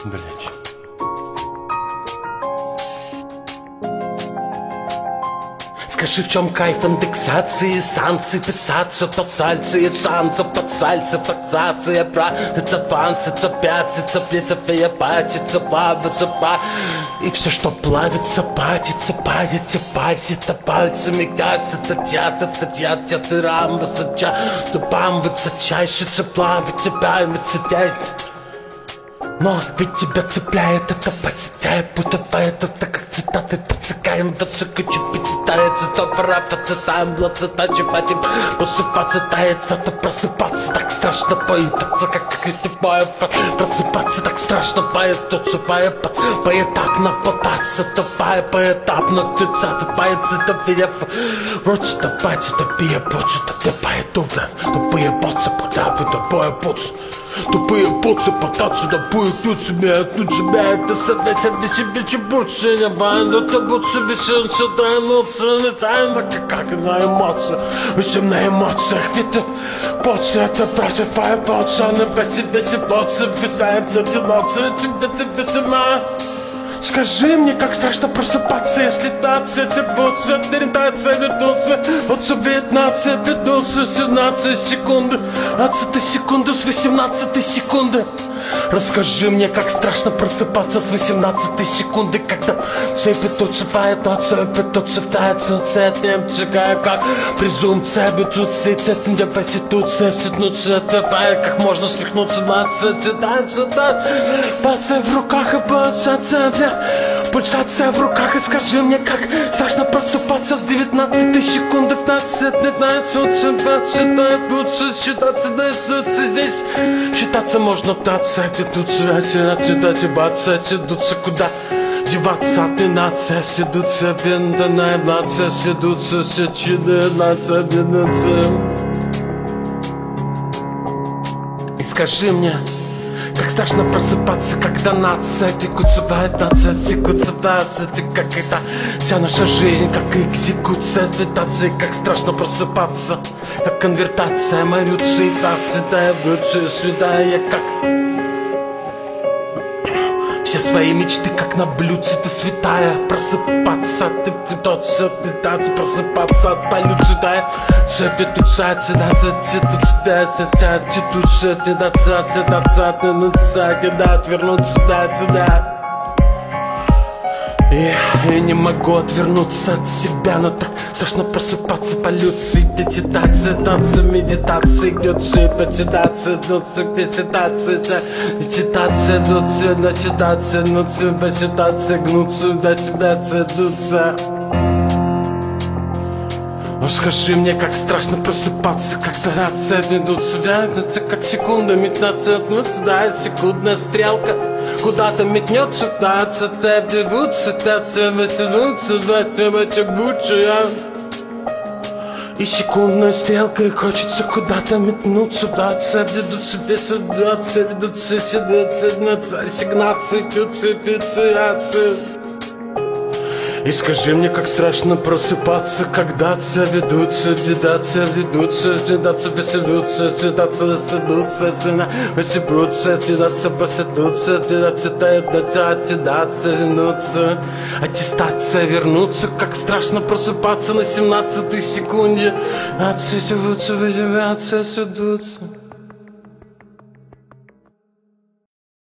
Блять. Скажи, в чем кайф индексации, санкций, писаться под сальцы, шансов под сальцы, фиксация, прав, это фансы, цепятся, плетя, патится, плавится, и все, что плавится, патится, парится, пальцы-то пальцами, гасится, ты рам, высоча, тупам, высочайшица, плавит, тебя, высочает. Но ведь тебя цепляет это подцепляет, будто это как цитаты подсекаем, высокочу подцепляется, то пора подцепаем, блоцета, чипатим, посыпаться, тается, то просыпаться, так страшно появиться, как тупая, просыпаться, так страшно появиться, поэтапно пытаться, тупая, поэтапно тыца, тупается, тупая, вроде топать, тупая, почу, тупая, тупая, боцы, подапы, тупая, боцы. Тупые боцы пытаться тупые тут себя, это совет себе чебутся, не банду, то будто висен сюда эмоции, не тайна, как на эмоциях, всем на эмоциях, ведь боцы, это против боцы, они весь боцы, висаются тянутся, тебе сама. Скажи мне, как страшно просыпаться, если тация, боцы, ориентация, ведутся, отцу 19, ведутся, 17 секунды, 20 секунды с 18 секунды. Расскажи мне, как страшно просыпаться с 18 секунды, когда все ведутся, все ведутся, как презумпция, ведутся, не проституция, светнуться, как можно свихнуться, пальцы в руках и пульсация в руках, и скажи мне, как страшно просыпаться с 19 секунды, 15 считаться здесь, считаться можно птаться, ведутся, одеваться, седутся куда деваться, ты нация, седутся, бендана, нация, седутся, сечины, нация, бендана. И скажи мне, как страшно просыпаться, когда нация текутся, нация секутся, как это вся наша жизнь, как экзекуция, медитация, как страшно просыпаться, как конвертация, морюция, эволюция, свидания, как все свои мечты, как на блюдце, ты святая, просыпаться, ты придется, летаться, просыпаться от полюции, да, все ведутся, отвернуться, да. Я не могу отвернуться от себя, но так страшно просыпаться, полюции, медитация, танцы, медитация, идет все, медитация, медитация, медитация, начитация, медитация, гнуться, медитация, дуться. Ну скажи мне, как страшно просыпаться, когда рация ведутся, это как секунда метнется, да, секундная стрелка куда-то метнется, таться, бегутся, таться, веселутся, и секундной стрелкой хочется куда-то метнуться, даться, ведутся, ведутся, ассигнации, фициации. И скажи мне, как страшно просыпаться, когда ведутся, ведутся, веселются, ведутся, весебрутся, поседутся, вернуться, аттестация, вернуться, как страшно просыпаться на 17-й секунде, отсюдутся, ведутся.